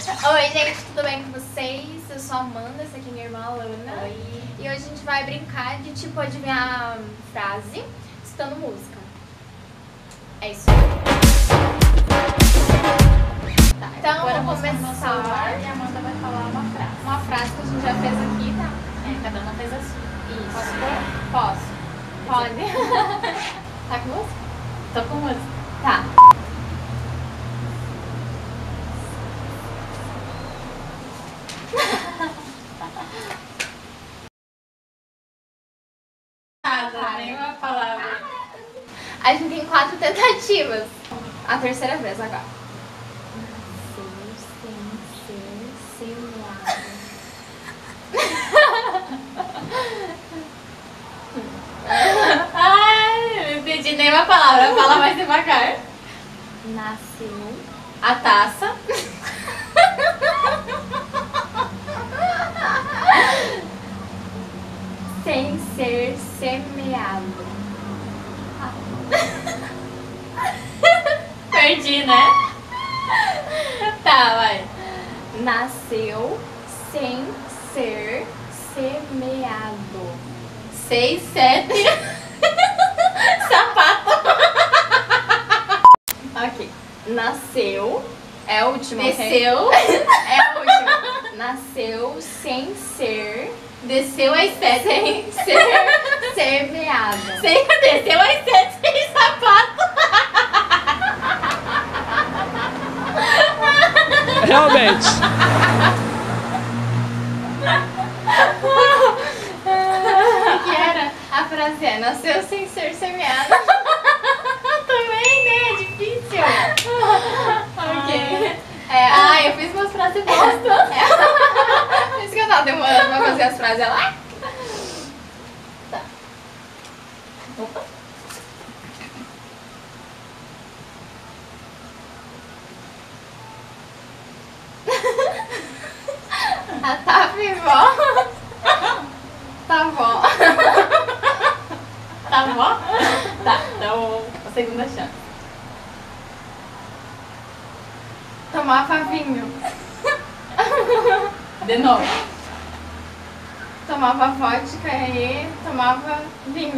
Oi, gente, tudo bem com vocês? Eu sou a Amanda, essa aqui é minha irmã Alana. Oi. E hoje a gente vai brincar de, tipo, adivinhar frase citando música. É isso aí. Tá, então vamos começar. E a Amanda vai falar uma frase. Uma frase que a gente já fez aqui, tá? Cada uma fez a sua. Isso. Posso pôr? Posso. Pode. Tá com música? Tô com música. Tá. Nenhuma palavra. A gente tem 4 tentativas. A terceira vez agora. Ai, não entendi nenhuma palavra. Fala mais devagar. Nasceu A taça. sem ser semeado. Perdi, né? Tá, vai. Nasceu sem ser semeado. 6, 7. Sapato. Ok. Nasceu. É a última, ok? Desceu. É a última. Nasceu sem ser. Desceu às 7. Sem ser semeado. Desceu às 7 sem sapato. Realmente. O que era? A frase é: nasceu sem ser semeado. Também, né? É difícil. Ok. Eu fiz umas frases bosta. Por isso que eu tava demorando pra fazer as frases lá. Tá. Opa. Ah, tá, vó. Tá bom. Tá bom? Tá, então a segunda chance. Tomava vinho. De novo. Tomava vodka e tomava vinho.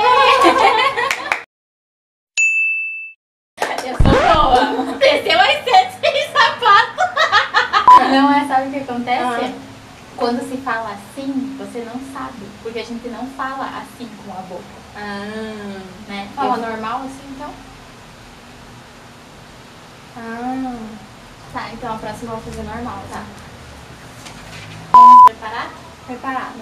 Eu sou boa. Desceu às 7 sem sapato. Não é, sabe o que acontece? Quando se fala assim, você não sabe. Porque a gente não fala assim com a boca. Né? Fala normal assim, então? Tá, então a próxima eu vou fazer normal, tá? Vamos preparar? Preparado.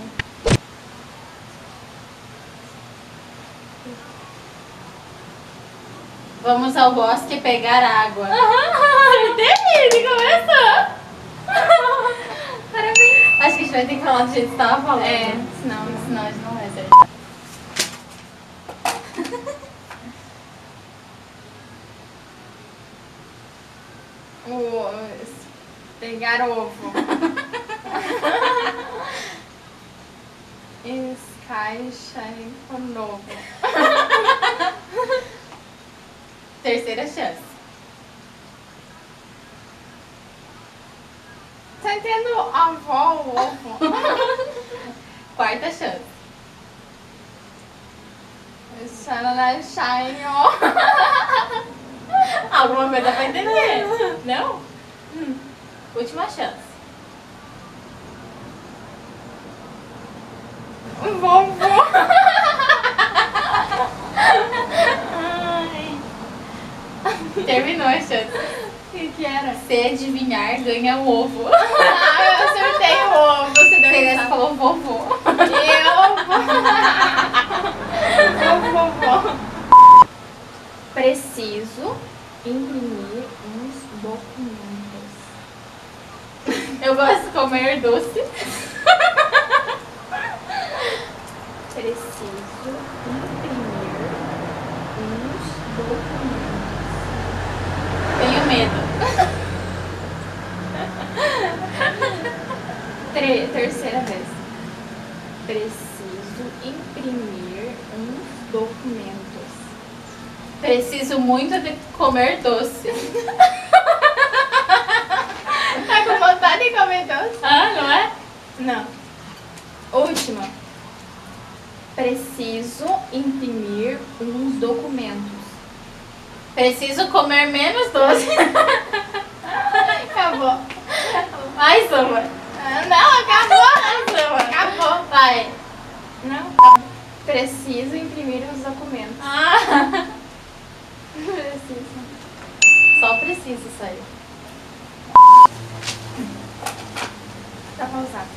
Vamos ao bosque pegar água. Acertei, começou. Parabéns. Acho que a gente vai ter que falar do jeito que você tava falando. Senão a gente não vai acertar. Pegar ovo. Escaixa em novo. Terceira chance. Tá entendendo avó o ovo? Quarta chance. Shine. Alguma coisa pra entender. Não? Última chance. Vovô. Terminou a chance. O que era? Se adivinhar, ganha um ovo. Eu acertei o ovo. Você deu Você risada. falou vovô. Vovô. Preciso imprimir uns documentos. Eu gosto de comer doce. Preciso imprimir uns documentos. Tenho medo. Terceira vez. Preciso imprimir uns documentos. Preciso muito de comer doce. Tá com Não. Última. Preciso imprimir uns documentos. Preciso comer menos doce. Acabou. Mais uma. Não, acabou. Mais uma. Acabou. Vai. Não. Preciso imprimir os documentos. Ah. Preciso. Só preciso isso aí. Tá pausado.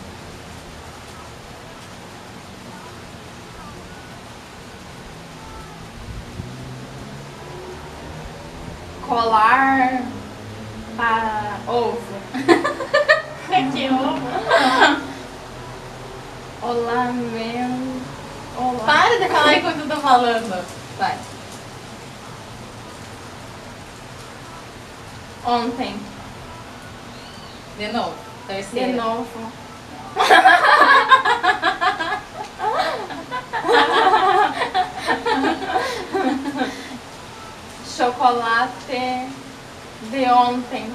Colar ovo. Que ovo. Olá, meu. Olá. Para de falar enquanto eu tô falando. Vai. Ontem. De novo. De Terceira. novo. Chocolate de ontem.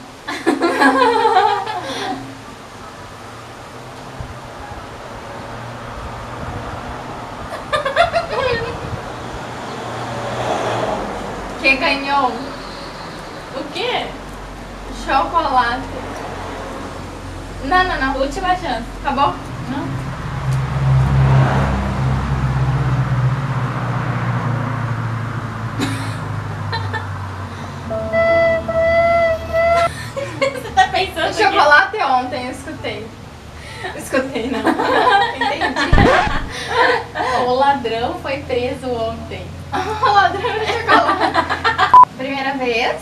Que ganhou O quê? chocolate. Não, não, não. Última chance. Acabou? Não? Você tá pensando que... Chocolate ontem, eu escutei. Escutei, não. Entendi. O ladrão foi preso ontem. O ladrão de chocolate. Primeira vez.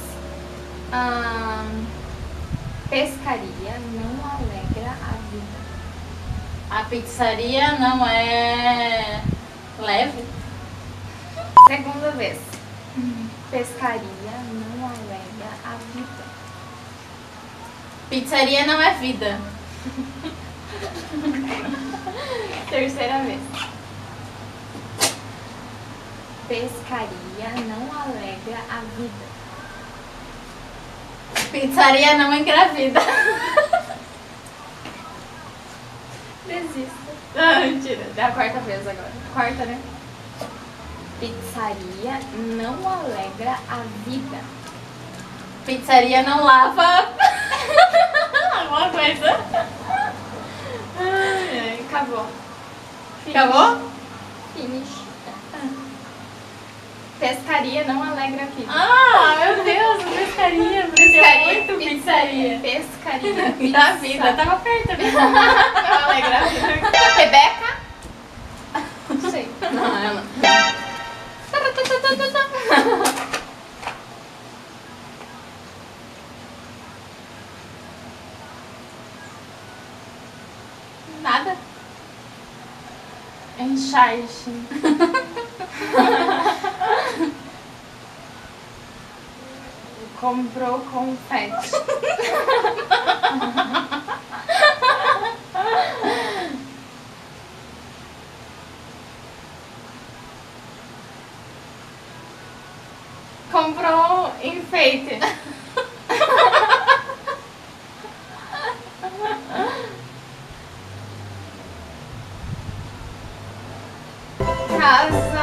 Pescaria não alegra a vida. A pizzaria não é leve? Segunda vez. Pescaria não alegra a vida. Pizzaria não é vida. Terceira vez. Pescaria não alegra a vida. Pizzaria não engravida. Desisto. Ah, mentira. É a quarta vez agora. Quarta, né? Pizzaria não alegra a vida. Pizzaria não lava. Alguma coisa. Ai, ai. Acabou. Acabou? Finish. Pescaria não alegra a vida. Ah, meu Deus, pescaria. Pescaria muito pizzaria. Pescaria. Da vida, tava perto. Não alegra a vida. Rebeca? Não sei. Não, ela. Nada. Encharge. Comprou confete. Comprou enfeite. Casou.